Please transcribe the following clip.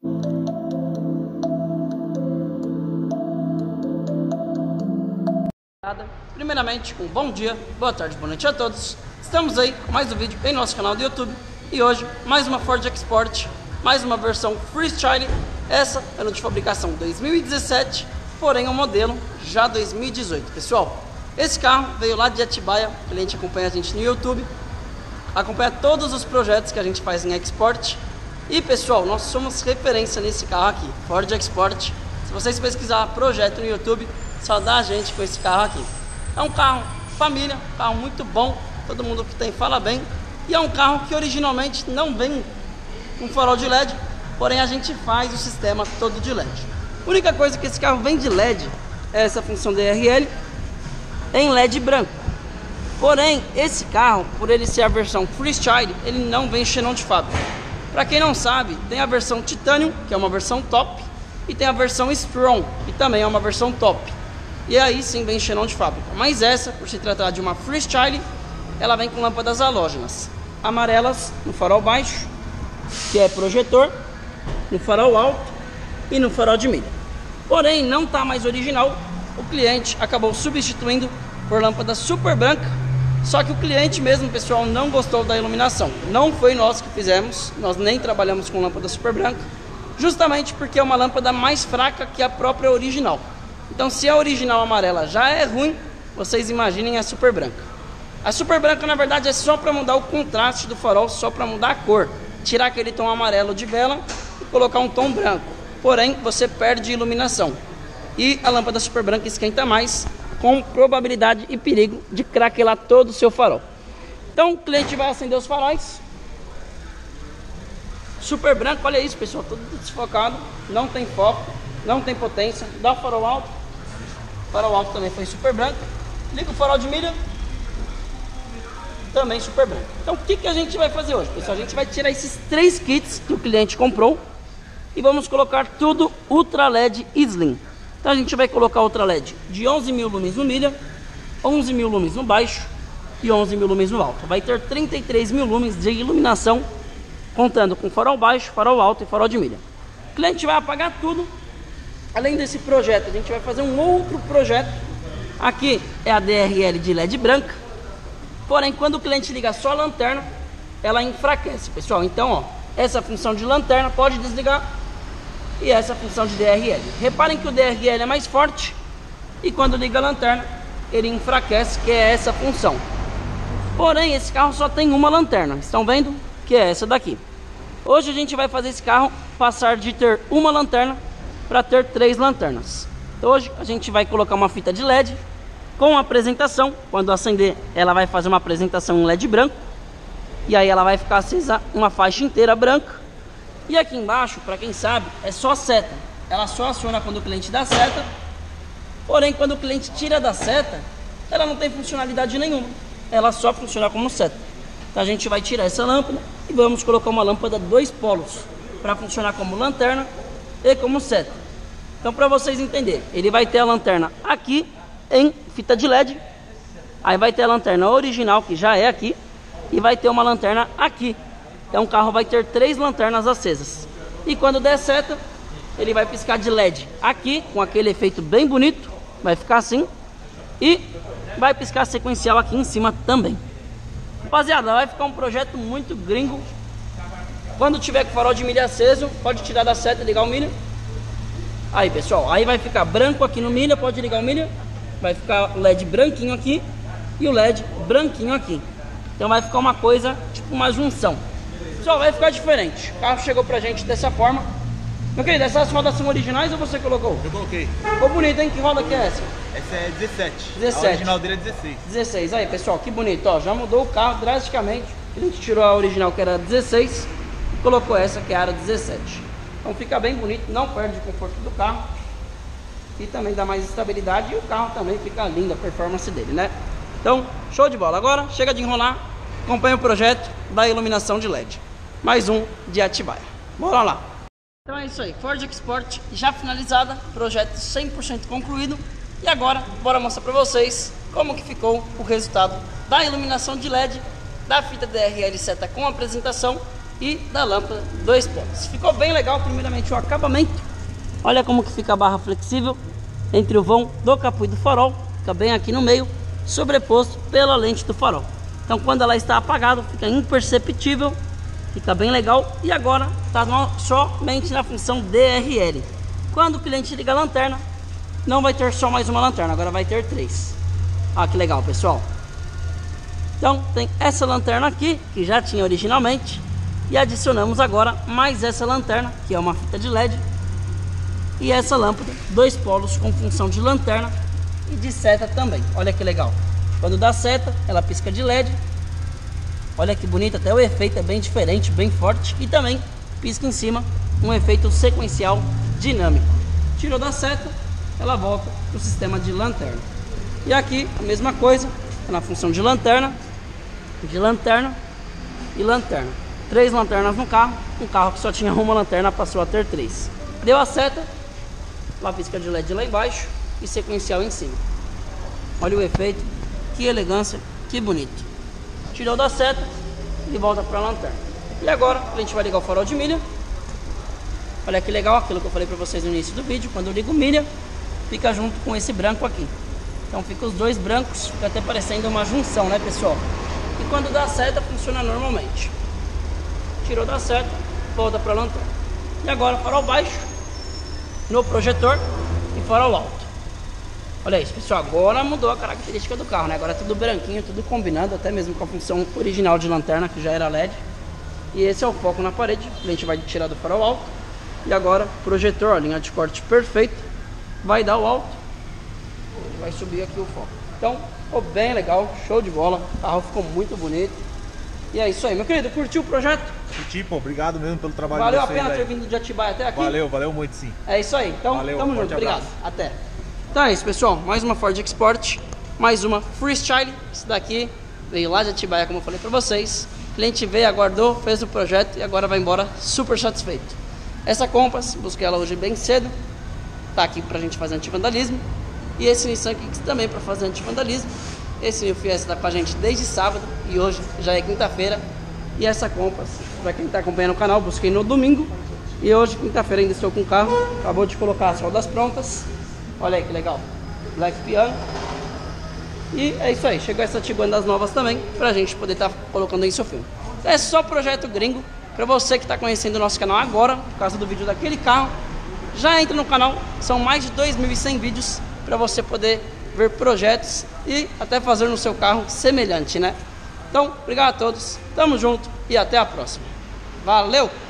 Primeiramente, um bom dia, boa tarde, boa noite a todos. Estamos aí com mais um vídeo em nosso canal do YouTube. E hoje, mais uma Ford EcoSport, mais uma versão Freestyle. Essa é de fabricação 2017, porém o modelo já 2018. Pessoal, esse carro veio lá de Atibaia. O cliente acompanha a gente no YouTube, acompanha todos os projetos que a gente faz em EcoSport. E pessoal, nós somos referência nesse carro aqui, Ford EcoSport. Se vocês pesquisar projeto no YouTube, só dá a gente com esse carro aqui. É um carro família, um carro muito bom, todo mundo que tem fala bem. E é um carro que originalmente não vem com farol de LED, porém a gente faz o sistema todo de LED. A única coisa que esse carro vem de LED é essa função DRL em LED branco. Porém, esse carro, por ele ser a versão Freestyle, ele não vem xenon de fábrica. Para quem não sabe, tem a versão Titanium, que é uma versão top, e tem a versão Strong, que também é uma versão top. E aí sim vem xenon de fábrica. Mas essa, por se tratar de uma Freestyle, ela vem com lâmpadas halógenas amarelas no farol baixo, que é projetor, no farol alto e no farol de milha. Porém, não está mais original. O cliente acabou substituindo por lâmpada super branca. Só que o cliente mesmo, pessoal, não gostou da iluminação. Não foi nós que fizemos, nós nem trabalhamos com lâmpada super branca, justamente porque é uma lâmpada mais fraca que a própria original. Então, se a original amarela já é ruim, vocês imaginem a super branca. A super branca, na verdade, é só para mudar o contraste do farol, só para mudar a cor. Tirar aquele tom amarelo de vela e colocar um tom branco. Porém, você perde iluminação. E a lâmpada super branca esquenta mais, com probabilidade e perigo de craquelar todo o seu farol. Então, o cliente vai acender os faróis. Super branco, olha isso, pessoal, todo desfocado, não tem foco, não tem potência. Dá o farol alto. O farol alto também foi super branco. Liga o farol de milha, também super branco. Então o que a gente vai fazer hoje, pessoal? A gente vai tirar esses 3 kits que o cliente comprou e vamos colocar tudo Ultra LED Slim. Então a gente vai colocar Ultra LED de 11.000 lumens no milha, 11.000 lumens no baixo e 11.000 lumens no alto. Vai ter 33.000 lumens de iluminação, contando com farol baixo, farol alto e farol de milha. O cliente vai apagar tudo. Além desse projeto, a gente vai fazer um outro projeto. Aqui é a DRL de LED branca. Porém, quando o cliente liga só a lanterna, ela enfraquece, pessoal. Então, ó, essa função de lanterna pode desligar e essa função de DRL. Reparem que o DRL é mais forte e quando liga a lanterna, ele enfraquece, que é essa função. Porém, esse carro só tem uma lanterna. Estão vendo? Que é essa daqui. Hoje a gente vai fazer esse carro passar de ter uma lanterna para ter 3 lanternas. Então hoje a gente vai colocar uma fita de LED com apresentação. Quando acender, ela vai fazer uma apresentação em LED branco. E aí ela vai ficar acesa uma faixa inteira branca. E aqui embaixo, para quem sabe, é só seta. Ela só aciona quando o cliente dá seta. Porém, quando o cliente tira da seta, ela não tem funcionalidade nenhuma. Ela só funciona como seta. Então a gente vai tirar essa lâmpada e vamos colocar uma lâmpada 2 polos para funcionar como lanterna e como seta. Então, para vocês entenderem, ele vai ter a lanterna aqui em fita de LED, aí vai ter a lanterna original, que já é aqui, e vai ter uma lanterna aqui. Então o carro vai ter 3 lanternas acesas. E quando der seta, ele vai piscar de LED aqui, com aquele efeito bem bonito, vai ficar assim, e vai piscar sequencial aqui em cima também. Rapaziada, vai ficar um projeto muito gringo. Quando tiver com o farol de milha aceso, pode tirar da seta e ligar o milha. Aí, pessoal, aí vai ficar branco aqui no milha, pode ligar o milha. Vai ficar o LED branquinho aqui e o LED branquinho aqui. Então vai ficar uma coisa, tipo uma junção. Pessoal, vai ficar diferente. O carro chegou pra gente dessa forma. Meu querido, essas rodas são originais ou você colocou? Eu coloquei. Ficou bonito, hein? Que roda que é essa? Essa é 17. 17. A original dele é 16. 16. Aí, pessoal, que bonito. Ó, já mudou o carro drasticamente. A gente tirou a original, que era 16, e colocou essa, que era 17. Então fica bem bonito, não perde o conforto do carro. E também dá mais estabilidade. E o carro também fica lindo, a performance dele, né? Então, show de bola. Agora, chega de enrolar. Acompanha o projeto da iluminação de LED. Mais um de Atibaia. Bora lá. Então é isso aí, Ford EcoSport já finalizada, projeto 100% concluído. E agora, bora mostrar para vocês como que ficou o resultado da iluminação de LED, da fita DRL seta com apresentação e da lâmpada 2 polos. Ficou bem legal, primeiramente o acabamento. Olha como que fica a barra flexível entre o vão do capô e do farol. Fica bem aqui no meio, sobreposto pela lente do farol. Então quando ela está apagada, fica imperceptível, fica bem legal. E agora está somente na função DRL. Quando o cliente liga a lanterna, não vai ter só mais uma lanterna, agora vai ter 3. Olha que legal, pessoal. Então tem essa lanterna aqui, que já tinha originalmente, e adicionamos agora mais essa lanterna, que é uma fita de LED, e essa lâmpada 2 polos com função de lanterna e de seta também. Olha que legal, quando dá seta ela pisca de LED. Olha que bonito, até o efeito é bem diferente, bem forte, e também pisca em cima um efeito sequencial dinâmico. Tirou da seta, ela volta para o sistema de lanterna. E aqui a mesma coisa, na função de lanterna e lanterna. 3 lanternas no carro, um carro que só tinha uma lanterna passou a ter 3. Deu a seta, lá pisca de LED lá embaixo e sequencial em cima. Olha o efeito, que elegância, que bonito. Tirou da seta e volta para a lanterna. E agora a gente vai ligar o farol de milha. Olha que legal, aquilo que eu falei para vocês no início do vídeo. Quando eu ligo milha, fica junto com esse branco aqui. Então fica os 2 brancos, fica até parecendo uma junção, né, pessoal? E quando dá seta, funciona normalmente. Tirou da seta, volta para a lanterna. E agora farol baixo no projetor e farol alto. Olha isso, pessoal, agora mudou a característica do carro, né? Agora é tudo branquinho, tudo combinado, até mesmo com a função original de lanterna, que já era LED. E esse é o foco na parede, a gente vai tirar do farol alto. E agora, projetor, ó, linha de corte perfeita, vai dar o alto, vai subir aqui o foco. Então, ficou bem legal, show de bola, o carro ficou muito bonito. E é isso aí, meu querido, curtiu o projeto? Curti, pô, obrigado mesmo pelo trabalho Valeu de vocês. Valeu a pena ter vindo de Atibaia até aqui? Valeu muito sim. É isso aí, então valeu, tamo junto, obrigado, até. Então é isso, pessoal, mais uma Ford Export, mais uma Freestyle. Esse daqui veio lá de Atibaia, como eu falei pra vocês. O cliente veio, aguardou, fez o projeto e agora vai embora super satisfeito. Essa Compass, busquei ela hoje bem cedo, tá aqui pra gente fazer antivandalismo. E esse Nissan Kicks também para fazer antivandalismo. Esse New Fiesta tá com a gente desde sábado e hoje já é quinta-feira. E essa Compass, para quem está acompanhando o canal, busquei no domingo. E hoje, quinta-feira, ainda estou com o carro. Acabou de colocar as rodas prontas. Olha aí que legal. Black Piano. E é isso aí. Chegou essa Tiguan das novas também, para a gente poder estar colocando em seu filme. É só projeto gringo. Para você que está conhecendo o nosso canal agora, por causa do vídeo daquele carro, já entra no canal. São mais de 2.100 vídeos para você poder ver projetos e até fazer no seu carro semelhante, né? Então, obrigado a todos, tamo junto e até a próxima. Valeu!